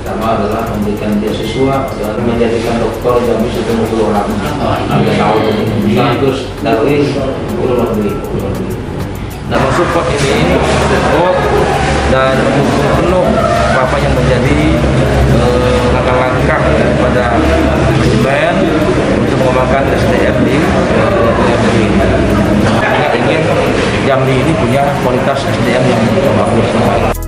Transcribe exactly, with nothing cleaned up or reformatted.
pertama adalah memberikan beasiswa dan menjadikan dokter Jambi sepuluh puluh orang ada tahun ini terus dari luar negeri. Nah, support ini support dan mendukung penuh Bapak yang menjadi langkah-langkah eh, daripada manajemen untuk mengembangkan S D M di Jambi ini. Kita ingin Jambi ini punya kualitas S D M yang bagus.